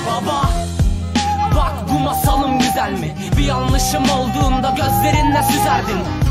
Baba, bak bu masalım güzel mi? Bir yanlışım olduğunda gözlerinle süzerdin.